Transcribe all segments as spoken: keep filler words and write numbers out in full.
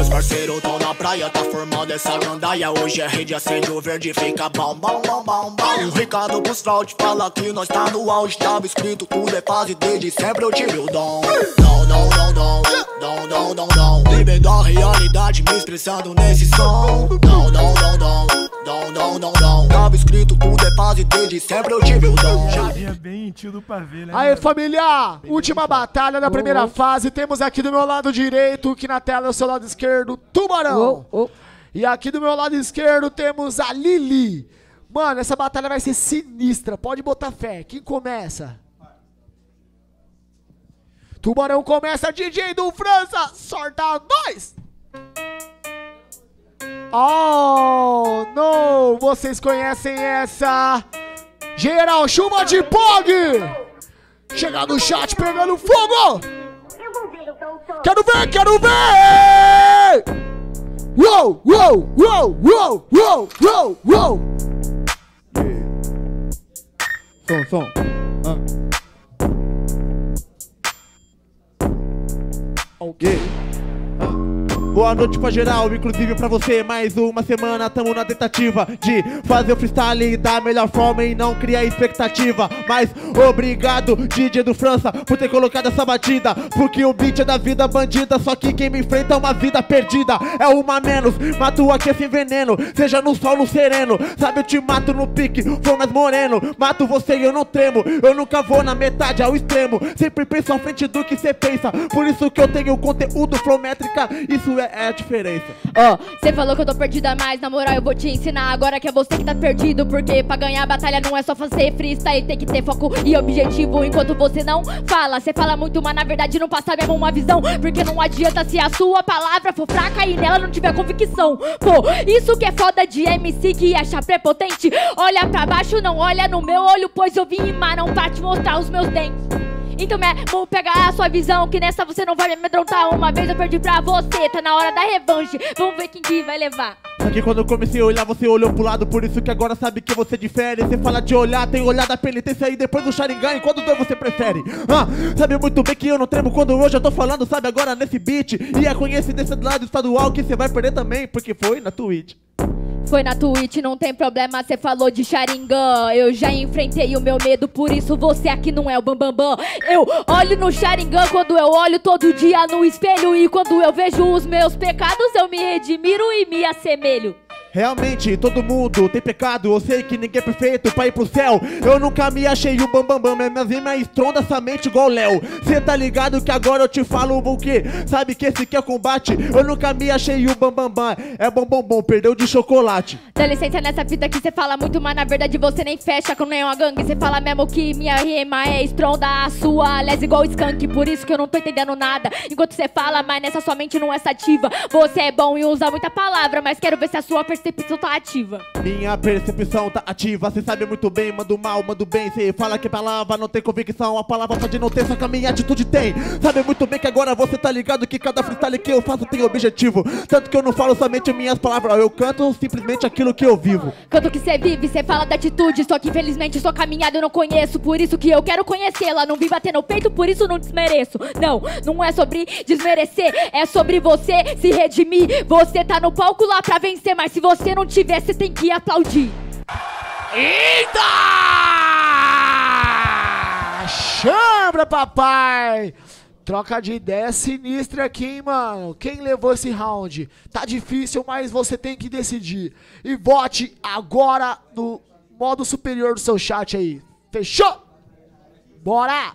Meus parceiros tão na praia, tá formando essa gandaia. Hoje é rede, acende o verde, fica bom, bom, bom, bom, bom. Um recado pros fraude, fala que nós tá no auge. Tava escrito, tudo é fase, desde sempre eu tive o dom. Dom, dom, dom, dom, dom, dom, dom, dom. Vivendo a realidade, me expressando nesse som. Dom, dom, dom, dom, dom, dom, dom, dom. Tava escrito, tudo é fase, desde sempre eu tive o dom. É bem tio do pavê, né? Aí, família, última batalha da primeira fase. Temos aqui do meu lado direito, que na tela é o seu lado esquerdo, Tubarão. Oh, oh. E aqui do meu lado esquerdo temos a Lili. Mano, essa batalha vai ser sinistra, pode botar fé. Quem começa? Tubarão começa, D J do França, sorta nós! Oh, não, vocês conhecem essa? Geral, chuva de Pog! Chega no chat pegando fogo! Quero ver, quero ver! Uou, uou, uou, uou, uou, uou, uou! Som, som. Ah. Ok. Boa noite pra geral, inclusive pra você. Mais uma semana, tamo na tentativa de fazer o freestyle da melhor forma e não criar expectativa. Mas obrigado, D J do França, por ter colocado essa batida. Porque o beat é da vida bandida, só que quem me enfrenta é uma vida perdida. É uma menos, mato aqui sem veneno, seja no solo sereno. Sabe, eu te mato no pique, for mais moreno. Mato você e eu não tremo, eu nunca vou na metade ao extremo. Sempre penso à frente do que cê pensa, por isso que eu tenho conteúdo flow métrica, isso é É a diferença. Ó, oh, cê falou que eu tô perdida, mas na moral eu vou te ensinar agora que é você que tá perdido. Porque pra ganhar a batalha não é só fazer freestyle, tem que ter foco e objetivo. Enquanto você não fala, cê fala muito, mas na verdade não passa mesmo uma visão. Porque não adianta se a sua palavra for fraca e nela não tiver convicção. Pô, isso que é foda de M C que acha prepotente. Olha pra baixo, não olha no meu olho, pois eu vim rimar não pra te mostrar os meus dentes. Então, vamos pegar a sua visão, que nessa você não vai me amedrontar. Uma vez eu perdi pra você, tá na hora da revanche. Vamos ver quem que vai levar. Só que quando eu comecei a olhar, você olhou pro lado, por isso que agora sabe que você difere. Você fala de olhar, tem olhar da penitência e depois do Sharingan, qual dos dois você prefere? Ah, sabe muito bem que eu não tremo quando hoje eu tô falando, sabe, agora nesse beat. E a coincidência do lado estadual que você vai perder também, porque foi na Twitch. Foi na Twitch, não tem problema, cê falou de Sharingan. Eu já enfrentei o meu medo, por isso você aqui não é o bambambam. Eu olho no Sharingan quando eu olho todo dia no espelho. E quando eu vejo os meus pecados, eu me redimiro e me assemelho. Realmente, todo mundo tem pecado, eu sei que ninguém é perfeito pra ir pro céu. Eu nunca me achei o bambambam, minhas rimas estronda essa mente igual Léo. Cê tá ligado que agora eu te falo o quê? Sabe que esse aqui é combate, eu nunca me achei o bambambam. É bom, bom, bom, perdeu de chocolate. Dá licença nessa fita que cê fala muito, mas na verdade você nem fecha com nenhuma gangue. Cê fala mesmo que minha rima é estronda, a sua aliás igual skunk. Por isso que eu não tô entendendo nada, enquanto cê fala, mas nessa sua mente não é sativa. Você é bom e usa muita palavra, mas quero ver se a sua percepção tá ativa. Minha percepção tá ativa, cê sabe muito bem, mando mal, mando bem. Cê fala que a palavra não tem convicção, a palavra pode não ter, só que a minha atitude tem. Sabe muito bem que agora você tá ligado que cada freestyle que eu faço tem objetivo. Tanto que eu não falo somente minhas palavras, eu canto simplesmente aquilo que eu vivo. Canto que cê vive, cê fala da atitude, só que infelizmente sua caminhada eu não conheço. Por isso que eu quero conhecê-la, não vim bater no peito, por isso não desmereço. Não, não é sobre desmerecer, é sobre você se redimir. Você tá no palco lá pra vencer, mas se você não tiver, você tem que aplaudir. Eita! Chambra, papai! Troca de ideia sinistra aqui, hein, mano? Quem levou esse round? Tá difícil, mas você tem que decidir. E vote agora no modo superior do seu chat aí. Fechou? Bora!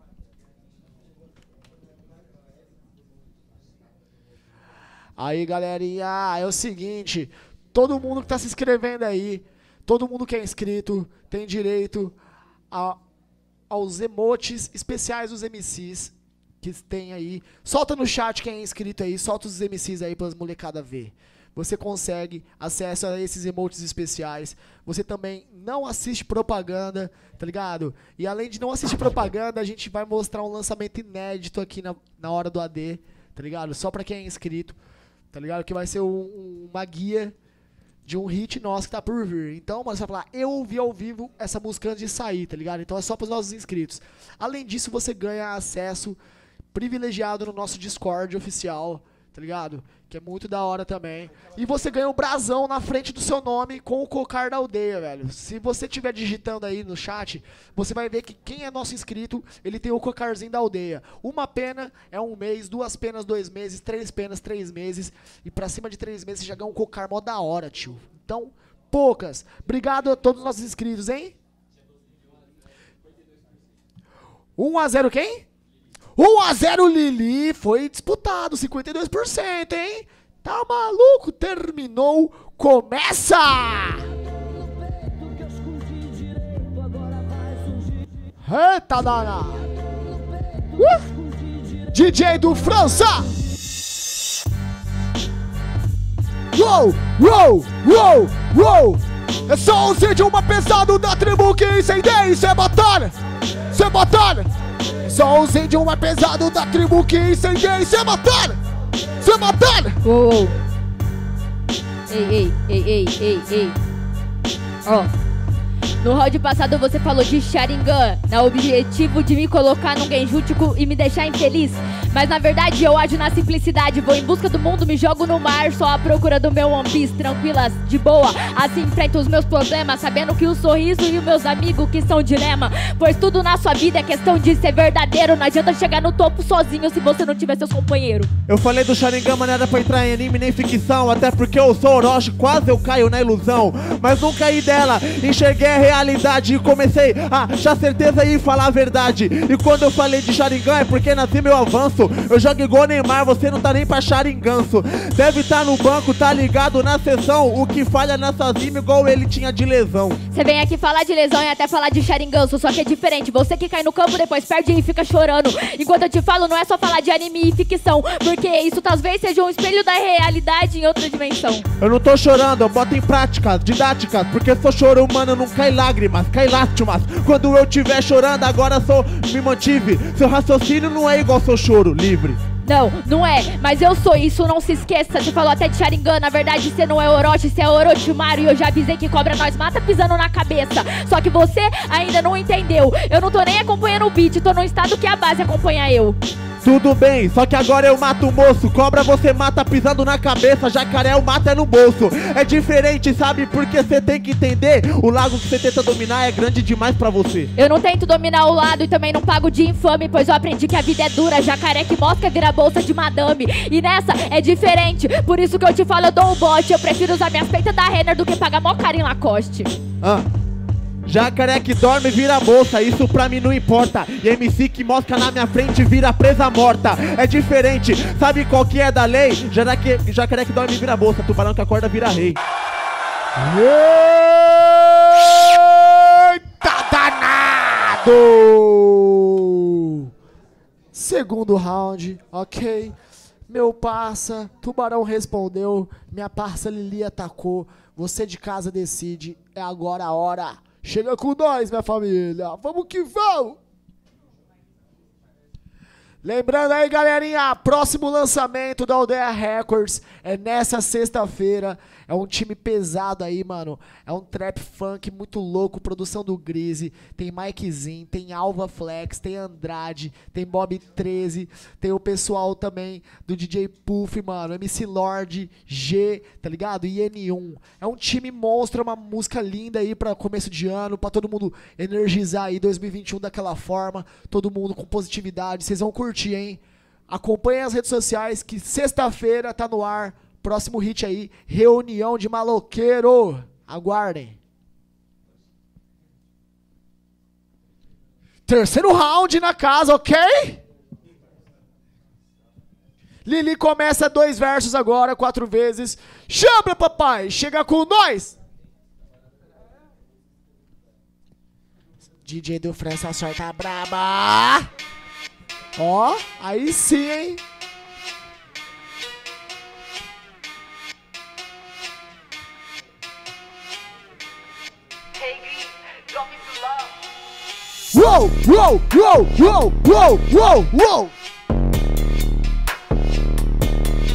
Aí, galerinha, é o seguinte... Todo mundo que tá se inscrevendo aí, todo mundo que é inscrito, tem direito a, aos emotes especiais dos M Cs que tem aí. Solta no chat quem é inscrito aí, solta os M Cs aí para as molecadas ver. Você consegue acesso a esses emotes especiais. Você também não assiste propaganda, tá ligado? E além de não assistir propaganda, a gente vai mostrar um lançamento inédito aqui na, na hora do A D, tá ligado? Só pra quem é inscrito, tá ligado? Que vai ser um, um, uma guia de um hit nosso que tá por vir. Então, mano, você vai falar, eu ouvi ao vivo essa música antes de sair, tá ligado? Então é só pros nossos inscritos. Além disso, você ganha acesso privilegiado no nosso Discord oficial, tá ligado? Que é muito da hora também. E você ganha um brasão na frente do seu nome com o cocar da aldeia, velho. Se você estiver digitando aí no chat, você vai ver que quem é nosso inscrito, ele tem o cocarzinho da aldeia. Uma pena é um mês, duas penas, dois meses, três penas, três meses. E pra cima de três meses você já ganha um cocar mó da hora, tio. Então, poucas. Obrigado a todos os nossos inscritos, hein? um a zero quem? um a zero Lili, foi disputado, cinquenta e dois por cento, hein? Tá maluco? Terminou, começa! Eita danado! Uh! D J do França! Uou, uou, uou, uou! É só o Z de uma pesado da tribo que incendeia, isso é batalha! Isso é batalha! Só os índios mais pesado da tribo que incendeia. Isso é batalha! Isso é batalha! Uou! Ei, ei, ei, ei, ei, ei. Ó. No round passado você falou de Sharingan, na objetivo de me colocar num genjutsu e me deixar infeliz. Mas na verdade eu ajo na simplicidade, vou em busca do mundo, me jogo no mar, só à procura do meu One Piece, tranquilas, de boa. Assim enfrento os meus problemas, sabendo que o sorriso e os meus amigos que são dilema. Pois tudo na sua vida é questão de ser verdadeiro, não adianta chegar no topo sozinho se você não tiver seus companheiros. Eu falei do Sharingan, mas não era pra entrar em anime nem ficção, até porque eu sou Orochi, quase eu caio na ilusão. Mas não caí dela, enxerguei a realidade e comecei a achar certeza e falar a verdade. E quando eu falei de Sharingan é porque nasci meu avanço. Eu jogo igual Neymar, você não tá nem pra Sharinganço. Deve tá no banco, tá ligado na sessão. O que falha nessas rimas igual ele tinha de lesão. Você vem aqui falar de lesão e até falar de Sharinganço, só que é diferente. Você que cai no campo depois perde e fica chorando. Enquanto eu te falo não é só falar de anime e ficção, porque isso talvez seja um espelho da realidade em outra dimensão. Eu não tô chorando, eu boto em práticas didáticas, porque sou choro humano, não cai lágrimas, cai lástimas. Quando eu tiver chorando, agora sou, me mantive. Seu raciocínio não é igual seu choro, livre. Não, não é, mas eu sou isso, não se esqueça. Você falou até de Sharingan, na verdade você não é Orochi, você é Orochimaru. E eu já avisei que cobra nós mata pisando na cabeça. Só que você ainda não entendeu. Eu não tô nem acompanhando o beat, tô no estado que a base acompanha eu. Tudo bem, só que agora eu mato o moço. Cobra você mata pisando na cabeça, jacaré eu mato é no bolso. É diferente, sabe, porque você tem que entender. O lago que você tenta dominar é grande demais pra você. Eu não tento dominar o lado e também não pago de infame, pois eu aprendi que a vida é dura. Jacaré que mosca vira bolsa de madame. E nessa é diferente, por isso que eu te falo, eu dou um bote. Eu prefiro usar minhas peitas da Renner do que pagar mó cara em Lacoste. Ah. Jacaré que dorme vira moça, isso pra mim não importa. E M C que mosca na minha frente vira presa morta. É diferente, sabe qual que é da lei? Jacaré, jacaré que dorme vira moça, tubarão que acorda vira rei. Eita danado! Segundo round, ok. Meu parça, tubarão respondeu. Minha parça Lili atacou. Você de casa decide, é agora a hora. Chega com nós, minha família. Vamos que vamos! Lembrando aí, galerinha, próximo lançamento da Aldeia Records é nessa sexta-feira. É um time pesado aí, mano. É um trap funk muito louco, produção do Grizzy. Tem Mikezinho, tem Alva Flex, tem Andrade, tem Bob treze. Tem o pessoal também do D J Puff, mano. M C Lord, G, tá ligado? E N um. É um time monstro, é uma música linda aí pra começo de ano, pra todo mundo energizar aí dois mil e vinte e um daquela forma. Todo mundo com positividade. Vocês vão curtir, hein? Acompanhem as redes sociais que sexta-feira tá no ar. Próximo hit aí, Reunião de Maloqueiro. Aguardem. Terceiro round na casa, ok? Lili começa dois versos agora, quatro vezes. Chama, papai, chega com nós. D J do França, sorta braba. Ó, aí sim, hein? Uou, uou, uou, uou, uou, uou, uou. Ei.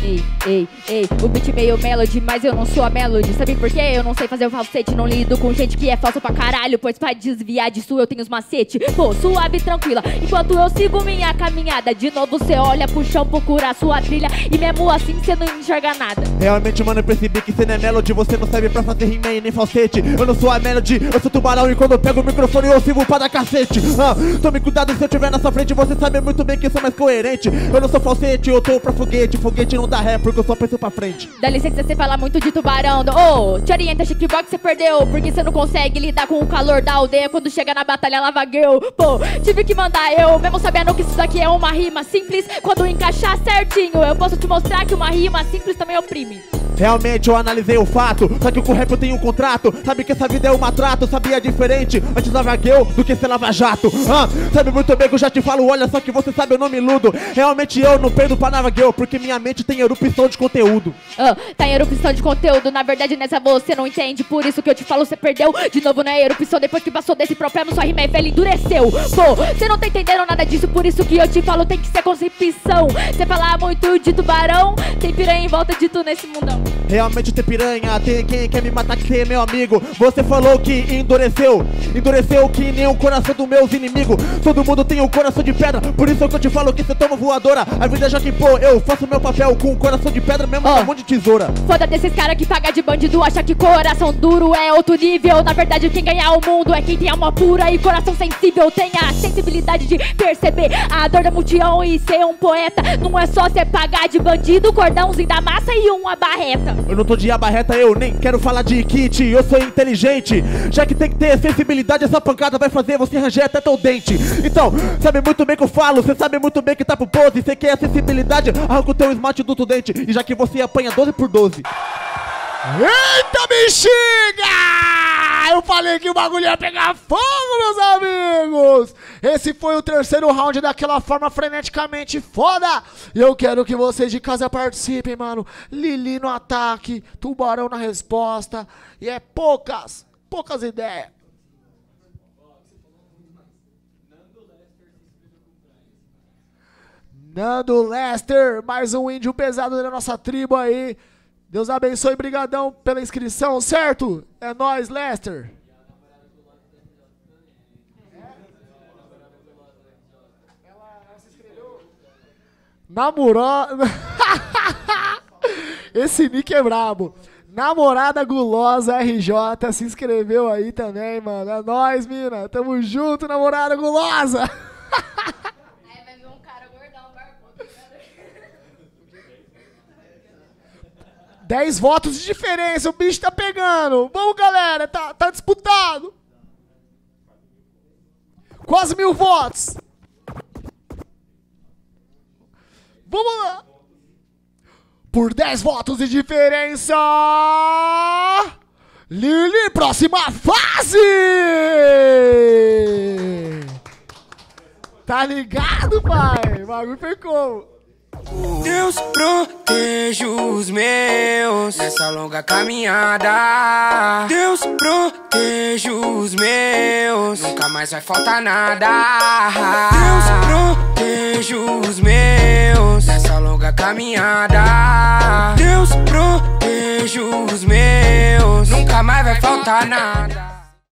Ei, ei, o beat meio melody, mas eu não sou a melody. Sabe por quê? Eu não sei fazer o falsete, não lido com gente que é falsa pra caralho, pois pra desviar disso eu tenho os macete. Pô, suave e tranquila, enquanto eu sigo minha caminhada. De novo cê olha pro chão, procura sua trilha, e mesmo assim cê não enxerga nada. Realmente, mano, eu percebi que cê não é melody, você não serve pra fazer rima e nem falsete. Eu não sou a melody, eu sou tubarão, e quando eu pego o microfone eu sirvo pra dar cacete. ah, Tome cuidado se eu tiver na sua frente, você sabe muito bem que eu sou mais coerente. Eu não sou falsete, eu tô pra foguete, foguete não dá ré porque eu só penso pra frente. Dá licença, cê fala muito de tubarão. Ô, oh, te orienta, Chiquebox, cê perdeu, porque cê não consegue lidar com o calor da aldeia quando chega na batalha lavagueu. Pô, tive que mandar eu, mesmo sabendo que isso daqui é uma rima simples. Quando encaixar certinho, eu posso te mostrar que uma rima simples também oprime. Realmente eu analisei o fato, só que com o rap eu tenho um contrato. Sabe que essa vida é um maltrato, sabia diferente antes lavagueu do que ser lava-jato. ah, Sabe muito bem que eu já te falo, olha só que você sabe eu não me iludo. Realmente eu não perdo pra lavagueu, porque minha mente tem erupção de conteúdo. Ah, tá em erupção de conteúdo, na verdade nessa você não entende. Por isso que eu te falo, você perdeu. De novo não é erupção, depois que passou desse problema sua rima é velha, endureceu. Pô, você não tá entendendo nada disso, por isso que eu te falo, tem que ser concepção. Você fala muito de tubarão, tem piranha em volta de tu nesse mundão. Realmente tem piranha, tem quem quer me matar que é meu amigo. Você falou que endureceu, endureceu que nem o coração dos meus inimigos. Todo mundo tem um coração de pedra, por isso que eu te falo que você toma voadora. A vida já que pô, eu faço meu papel com um coração de pedra mesmo com oh. um monte de tesoura. Foda desses caras que paga de bandido, acha que coração duro é outro nível. Na verdade quem ganha o mundo é quem tem alma pura e coração sensível. Tem a sensibilidade de perceber a dor da multidão e ser um poeta. Não é só você pagar de bandido, cordãozinho da massa e uma barreta. Eu não tô de abarreta, eu nem quero falar de kit, eu sou inteligente. Já que tem que ter sensibilidade, essa pancada vai fazer você ranger até teu dente. Então, sabe muito bem que eu falo, cê sabe muito bem que tá pro pose. Cê quer acessibilidade, arranca o teu esmalte do tu dente. E já que você apanha doze por doze. Eita bexiga! Eu falei que o bagulho ia pegar fogo, meus amigos! Esse foi o terceiro round daquela forma freneticamente foda! E eu quero que vocês de casa participem, mano. Lili no ataque, Tubarão na resposta. E é poucas, poucas ideias. Nando Lester, mais um índio pesado da nossa tribo aí. Deus abençoe, brigadão pela inscrição, certo? É nóis, Lester. Ela se inscreveu? Namorada... Esse nick é brabo. Namorada Gulosa R J se inscreveu aí também, mano. É nóis, mina. Tamo junto, namorada Gulosa. dez votos de diferença, o bicho tá pegando. Vamos, galera, tá, tá disputado. Quase mil votos. Vamos lá. Por dez votos de diferença. Lili, próxima fase. Tá ligado, pai? O bagulho foi como? Deus proteja os meus nessa longa caminhada. Deus proteja os meus, nunca mais vai faltar nada. Deus proteja os meus nessa longa caminhada. Deus proteja os meus, nunca mais vai faltar nada.